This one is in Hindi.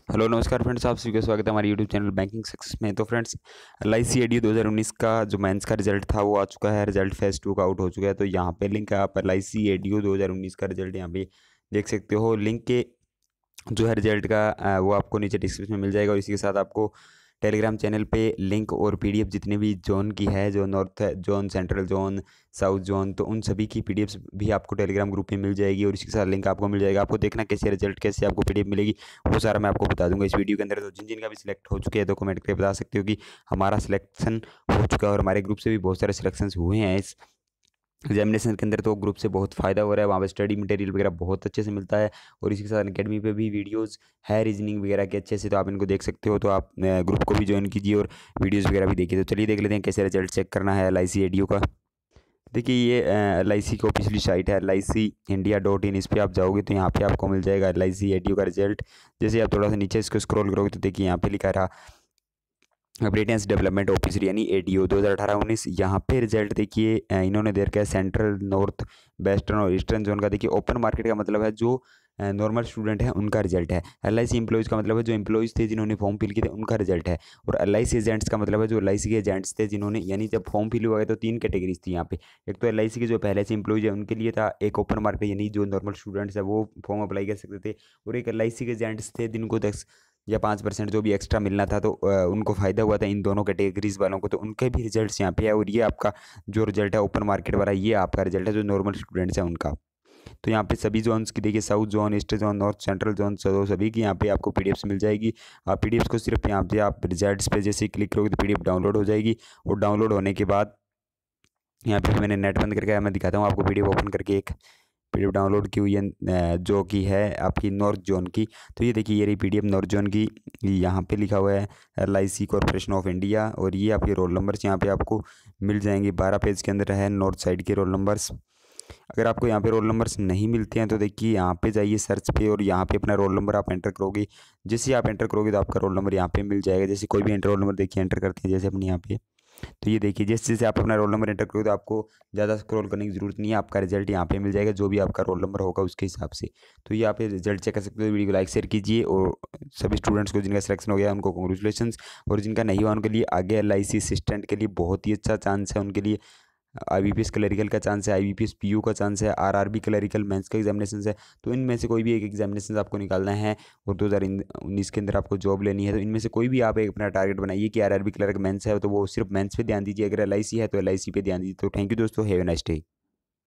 हेलो नमस्कार फ्रेंड्स, आप सभी का स्वागत है हमारे यूट्यूब चैनल बैंकिंग सक्सेस में। तो फ्रेंड्स, LIC एडीओ 2019 का जो मेंस का रिजल्ट था वो आ चुका है। रिजल्ट फेज 2 का आउट हो चुका है। तो यहाँ पे लिंक है, आप LIC एडीओ 2019 का रिजल्ट यहाँ पे देख सकते हो। लिंक के जो है रिजल्ट का वो आपको नीचे डिस्क्रिप्शन में मिल जाएगा। और इसी के साथ आपको टेलीग्राम चैनल पे लिंक और PDF जितने भी जोन की है, जो north zone, central zone, south zone, तो उन सभी की PDFs भी आपको टेलीग्राम ग्रुप में मिल जाएगी। और इसके साथ लिंक आपको मिल जाएगा। आपको देखना कैसे रिजल्ट, कैसे आपको PDF मिलेगी, वो सारा मैं आपको बता दूंगा इस वीडियो के अंदर। तो जिन जिन का भी सिलेक्ट हो चुके हैं तो कमेंट करके बता सकते हो कि हमारा सिलेक्शन हो चुका है। और हमारे ग्रुप से भी बहुत सारे सिलेक्शन हुए हैं इस एग्जामिनेशन के अंदर। तो ग्रुप से बहुत फ़ायदा हो रहा है। वहाँ पे स्टडी मटेरियल वगैरह बहुत अच्छे से मिलता है। और इसी के साथ अकेडमी पे भी वीडियोस है रीजनिंग वगैरह के अच्छे से, तो आप इनको देख सकते हो। तो आप ग्रुप को भी ज्वाइन कीजिए और वीडियोस वगैरह भी देखिए। तो चलिए देख लेते हैं कैसे रिजल्ट चेक करना है LIC एडीओ का। देखिए, ये LIC की ऑफिशियली साइट है LICindia.in। इस पर आप जाओगे तो यहाँ पे आपको मिल जाएगा LIC एडीओ का रिजल्ट। जैसे आप थोड़ा सा नीचे इसको स्क्रॉल करोगे तो देखिए यहाँ पे लिखा रहा ब्रिटेन्स डेवलपमेंट ऑफिसर यानी एडीओ 2018-19। यहाँ पे रिजल्ट देखिए इन्होंने दे रखा है सेंट्रल, नॉर्थ, वेस्टर्न और ईस्टर्न जोन का। देखिए ओपन मार्केट का मतलब है जो नॉर्मल स्टूडेंट है उनका रिजल्ट है। LIC एम्प्लॉयज़ का मतलब है जो एम्प्लॉयज़ थे जिन्होंने फॉर्म फिल किए थे उनका रिजल्ट है। और LIC एजेंट्स का मतलब है जो LIC के एजेंट्स थे जिन्होंने, यानी जब फॉर्म फिल हुआ है तो 3 कैटेगरीज थी यहाँ पे। एक तो LIC के जो पहले से एम्प्लॉयज़ है उनके लिए था, एक ओपन मार्केट यानी जो नॉर्मल स्टूडेंट्स है वो फॉर्म अप्लाई कर सकते थे, और एक LIC के एजेंट्स थे जिनको 10 या 5% जो भी एक्स्ट्रा मिलना था। तो उनको फ़ायदा हुआ था इन दोनों कैटेगरीज वालों को। तो उनके भी रिजल्ट्स यहाँ पे है। और ये आपका जो रिजल्ट है ओपन मार्केट वाला, ये आपका रिजल्ट है जो नॉर्मल स्टूडेंट्स हैं उनका। तो यहाँ पे सभी जोन्स की देखिए, south zone, east zone, north, central zone, सभी की यहाँ पे आपको PDFs मिल जाएगी। आप PDFs को सिर्फ यहाँ पे आप रिजल्ट्स पे जैसे क्लिक करोगे तो PDF डाउनलोड हो जाएगी। और डाउनलोड होने के बाद यहाँ पे मैंने नेट बंद करके मैं दिखाता हूँ आपको PDF ओपन करके। एक PDF डाउनलोड की हुई है जो कि है आपकी नॉर्थ जोन की। तो ये देखिए, ये रही PDF नॉर्थ जोन की। यहाँ पे लिखा हुआ है LIC कॉरपोरेशन ऑफ इंडिया। और ये आपके रोल नंबर्स यहाँ पे आपको मिल जाएंगे। 12 पेज के अंदर है नॉर्थ साइड के रोल नंबर्स। अगर आपको यहाँ पे रोल नंबर्स नहीं मिलते हैं तो देखिए यहाँ पे जाइए सर्च पे, और यहाँ पे अपना रोल नंबर आप एंटर करोगे। जैसे आप एंटर करोगे तो आपका रोल नंबर यहाँ पे मिल जाएगा। जैसे कोई भी एंटर रोल नंबर देखिए एंटर करते हैं जैसे अपने यहाँ पे। तो ये देखिए, जैसे जैसे आप अपना रोल नंबर एंटर करोगे तो आपको ज़्यादा स्क्रॉल करने की ज़रूरत नहीं है। आपका रिजल्ट यहाँ पे मिल जाएगा जो भी आपका रोल नंबर होगा उसके हिसाब से। तो ये आप रिजल्ट चेक कर सकते हो। वीडियो को लाइक शेयर कीजिए। और सभी स्टूडेंट्स को जिनका सिलेक्शन हो गया उनको कॉन्ग्रेचुलेशंस। और जिनका नहीं हुआ उनके लिए आगे LIC असिस्टेंट के लिए बहुत ही अच्छा चांस है। उनके लिए IBPS क्लरिकल का चांस है, IBPS PU का चांस है, RRB क्लरिकल मेंस का एग्जामिनेशन है। तो इनमें से कोई भी एक एग्जामिनेशन आपको निकालना है और 2019 के अंदर आपको जॉब लेनी है। तो इनमें से कोई भी आप एक अपना टारगेट बनाइए कि RRB क्लर्क मेंस है तो वो सिर्फ मेंस पे ध्यान दीजिए। अगर LIC है तो LIC पे ध्यान दीजिए। तो थैंक यू दोस्तों, हैव ए नाइस डे।